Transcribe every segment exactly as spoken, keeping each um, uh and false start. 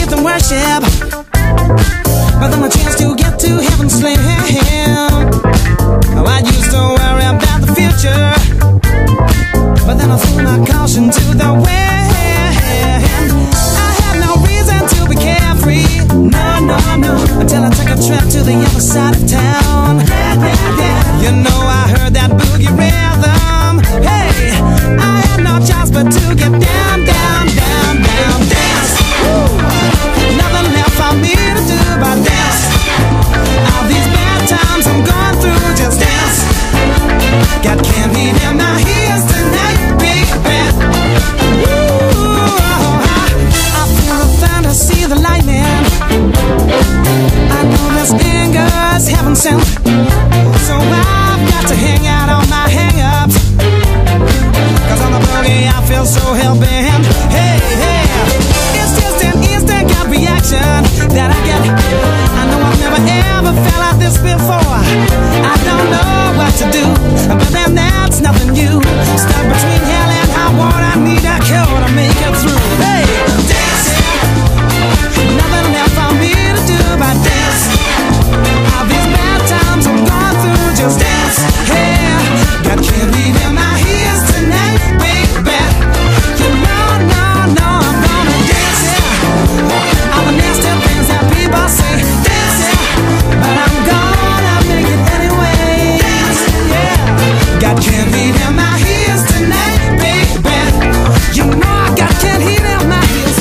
praise and worship, but then a chance to get to heaven slim. Oh, I used to worry about the future, but then I threw my caution to the wind. I had no reason to be carefree, no, no, no, until I took a trip to the other side of town. You know I heard that boogie rhythm. Hey, I had no choice but to get down, down, down, down, dance. Woo. Nothing left for me to do but dance. All these bad times I'm going through, just dance. Got candy in my ears tonight, baby. Woo. I feel the thunder, see the lightning. I know this anger's heaven sent, so I've got to hang out on my hang-ups, cause on the boogie I feel so hell-bent. Hey, hey, it's just an instant gut reaction that I get. I know I've never ever felt like this before. I don't know what to do, but then that's nothing new. Stuck between hell and high water, I need a cure to make it through. Hey, dance, nothing left for me to do but dance. All these bad times I'm going through, just dance. Hey, got candy in my ears tonight, baby. You know, no, no, I'm gonna dance, yeah. All the nasty things that people say, dance, yeah, but I'm gonna make it anyway. Dance, yeah. Got candy in my ears tonight, baby. You know I got candy in my ears.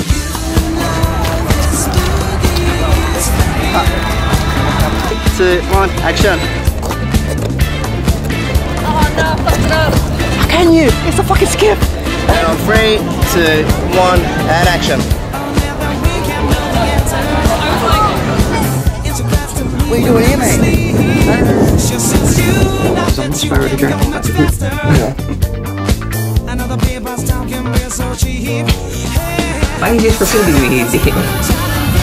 Two, one, action. Oh no, fucked it up. How can you? It's a fucking skip. And on three, two, one, and action. What are you doing here, mate? I was on the spiral to go back to group. Why are you just recording me, easy?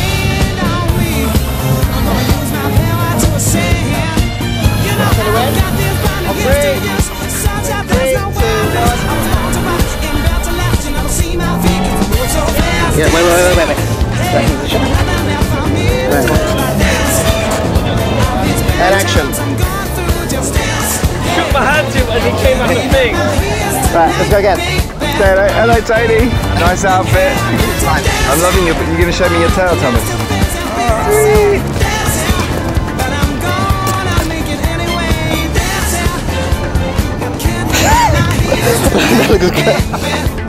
Yeah, wait, wait, wait, wait, wait. Back in position. Right. And action. Shook my hand to him as he came out of the thing. Right, let's go again. Hello, hello Tony. Nice outfit. I'm loving you, but you're going to show me your tail, Thomas. That looks good.